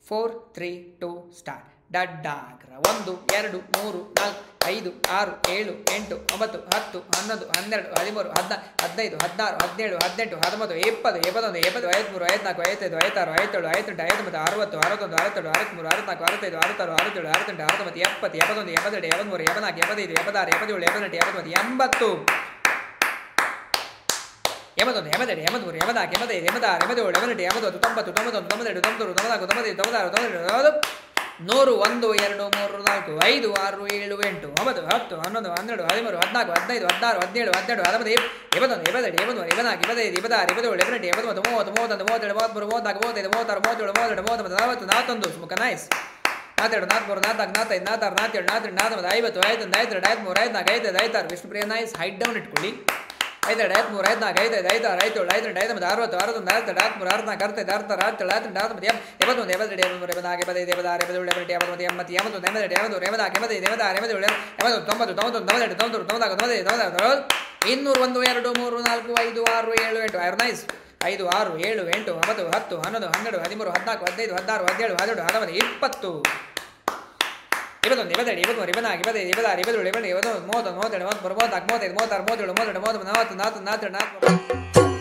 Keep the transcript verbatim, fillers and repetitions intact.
Four three to start. ಡಡ್ಡಾಗ್ರ ಒಂದು ಎರಡು ಮೂರು ನಾಲ್ಕು ಐದು ಆರು ಏಳು ಎಂಟು ಒಂಬತ್ತು ಹತ್ತು ಹನ್ನೊಂದು ಹನ್ನೆರಡು ಹದಿಮೂರು ಹದಿನಾಲ್ಕು ಹದಿನೈದು ಹದಿನಾರು ಹದಿನೇಳು ಹದಿನೆಂಟು ಹತ್ತೊಂಬತ್ತು ಇಪ್ಪತ್ತು ಇಪ್ಪತ್ತೊಂದು ಇಪ್ಪತ್ತು ಐವತ್ಮೂರು ಐವತ್ನಾಲ್ಕು ಐವತ್ತೈದು ಐವತ್ತಾರು ಐವತ್ತೇಳು ಐವತ್ತೆಂಟು ಐವತ್ತೊಂಬತ್ತು ಅರವತ್ತು ಅರವತ್ತೊಂದು ಅರವತ್ತೆರಡು ಅರವತ್ತ್ಮೂರು ಅರವತ್ನಾಲ್ಕು ಅರವತ್ತೈದು ಅರವತ್ತಾರು ಅರವತ್ತೇಳು ಅರವತ್ತೆಂಟು ಅರವತ್ತೊಂಬತ್ತು ಎಪ್ಪತ್ತು ಎಪ್ಪತ್ತೊಂದು ಎಪ್ಪತ್ತೆರಡು ಎಪ್ಪತ್ಮೂರು ಎಪ್ಪತ್ನಾಲ್ಕು ಎಪ್ಪತ್ತೈದು ಎಪ್ಪತ್ತಾರು ಎಪ್ಪತ್ತೇಳು ಎಪ್ಪತ್ತೆಂಟು ಎಪ್ಪತ್ತೊಂಬತ್ತು ಎಂಬತ್ತು ಎಂಬತ್ತೊಂದು ಎಂಬತ್ತೆರಡು ಎಂಬತ್ಮೂರು ಎಂಬತ್ನಾಲ್ಕು ಎಂಬತ್ತೈದು ಎಂಬತ್ತಾರು ಎಂಬತ್ತೇಳು ಎಂಬತ್ತೆಂಟು ಎಂಬತ್ತೊಂದು ತೊಂಬತ್ತು ತೊಂಬತ್ತೊಂದು ತೊಂಬತ್ತೆರಡು ತೊಂಬತ್ತೂರು ತೊಂಬತ್ನಾಲ್ಕು ತೊಂಬತ್ತೈದು ತೊಂಬತ್ತಾರು ತೊಂಬತ್ತೆರಡು ನೂರು ಒಂದು ಎರಡು ಮೂರು ನಾಲ್ಕು ಐದು ಆರು ಏಳು ಎಂಟು ಒಂಬತ್ತು ಹತ್ತು ಹನ್ನೊಂದು ಹನ್ನೆರಡು ಹದಿಮೂರು ಹದಿನಾಲ್ಕು ಹದಿನೈದು ಹದಿನಾರು ಹದಿನೇಳು ಹದಿನೆಂಟು ಹತ್ತೊಂಬತ್ತು ಇಪ್ಪತ್ತೊಂದು ಇಪ್ಪತ್ತೆರಡು ಇಪ್ಪತ್ಮೂರು ಇಪ್ಪತ್ನಾಲ್ಕು ಇಪ್ಪತ್ತೈದು ಇಪ್ಪತ್ತಾರು ಇಪ್ಪತ್ತೇಳು ಇಪ್ಪತ್ತೆಂಟು ಇಪ್ಪತ್ತೊಂಬತ್ತು ಮೂವತ್ತು ಮೂವತ್ತೊಂದು ಮೂವತ್ತೆರಡು ಮೂವತ್ತ್ಮೂರು ಮೂವತ್ನಾಲ್ಕು ಮೂವತ್ತೈದು ಮೂವತ್ತಾರು ಮೂವತ್ತೇಳು ಮೂವತ್ತೆರಡು ಮೂವತ್ತೊಂಬತ್ತು ನಲವತ್ತು ನಲವತ್ತೊಂದು ಸುಮುಖ ನೈಸ್. ನಾಲ್ತೆರಡು ನಾಲ್ಕೂರು ನಾಲ್ಕು ನಾಲ್ಕೈದು ನಾಲ್ಕಾರು ನಾಲ್ಕೇಳು ನಾಲ್ಕೆರಡು ನಾಲ್ಕೊಂಬತ್ತು ಐವತ್ತು ಐವತ್ತೊಂದು ಐವತ್ತೆರಡು ಐವತ್ಮೂರು ಐವತ್ನಾಲ್ಕು ಐದೈದು ಐದಾರು ವಿಷ್ಣುಪ್ರಿಯ ನೈಸ್. ಹೈಟ್ ಡೌನ್ ಇಟ್ಕೊಳ್ಳಿ. ಐದೆರಡು ಐವತ್ಮೂರು ಐವತ್ನಾಲ್ಕು ಐದೈದು ಐದಾರು ಐದೇಳು ಐದೆಂಟು ಐದೊಂಬತ್ತು ಅರವತ್ತು ಅರವತ್ತೊಂದು ಅರವತ್ತೆರಡು ಅರವತ್ಮೂರು ಅರವತ್ನಾಲ್ಕು ಅರವತ್ತೈದು ಅರವತ್ತಾರು ಅರವತ್ತೇಳು ಅರವತ್ತೆಂಟು ಅರವತ್ತೊಂಬತ್ತು ಎಪ್ಪತ್ತೊಂದು ಎಪ್ಪತ್ತೆರಡು ಎಪ್ಪತ್ಮೂರು ಎಪ್ಪತ್ನಾಲ್ಕು ಎಪ್ಪತ್ತೈದು ಎಪ್ಪತ್ತಾರು ಎಪ್ಪತ್ತೇಳು ಎಪ್ಪತ್ತೆಂಟು ಎಪ್ಪತ್ತೊಂಬತ್ತು ಎಂಬತ್ತು ಎಂಬತ್ತೊಂದು ಎಂಬತ್ತೆರಡು ಎಂಬತ್ಮೂರು ಎಂಬತ್ನಾಲ್ಕು ಎಂಬತ್ತೈದು ಎಂಬತ್ತಾರು ಎಂಬತ್ತೇಳು ಎಂಬತ್ತೊಂದು ತೊಂಬತ್ತು ತೊಂಬತ್ತೊಂದು ತೊಂಬತ್ತೆರಡು ತೊಂಬತ್ತೂರು ತೊಂಬತ್ನಾಲ್ಕು ತೊಂಬತ್ತೈದು ತೊಂಬತ್ತಾರು ಇನ್ನೂರು ಒಂದು ಎರಡು ಮೂರು ನಾಲ್ಕು ಐದು ಆರು ಏಳು ಎಂಟು ಆರು ನೈಸ್. ಐದು ಆರು ಏಳು ಎಂಟು ಒಂಬತ್ತು ಹತ್ತು ಹನ್ನೊಂದು ಹನ್ನೆರಡು ಹದಿಮೂರು ಹದಿನಾಲ್ಕು ಹದಿನೈದು ಹದಿನಾರು ಹದಿನೇಳು ಹದಿನೆಂಟು ಹತ್ತೊಂಬತ್ತು ಇಪ್ಪತ್ತು ಇಪ್ಪತ್ತೊಂದು ಇಪ್ಪತ್ತೆರಡು ಇಪ್ಪತ್ಮೂರು ಇಪ್ಪತ್ನಾಲ್ಕು ಇಪ್ಪತ್ತೈದು ಇಪ್ಪತ್ತಾರು ಇಪ್ಪತ್ತೇಳು ಇಪ್ಪತ್ತೆಂಟು ಇಪ್ಪತ್ತೊಂದು ಮೂವತ್ತೊಂದು ಮೂವತ್ತೆರಡು ಮೂವತ್ತ್ಮೂರು ಮೂವತ್ನಾಲ್ಕು ಮೂವತ್ತೈದು ಮೂವತ್ತಾರು ಮೂವತ್ತೇಳು ಮೂವತ್ತೆಂಟು ಮೂವತ್ತೊಂಬತ್ತು ನಲವತ್ತು ನಲವತ್ತು ನಲವತ್ತೆರಡು ನಾಲ್ಕು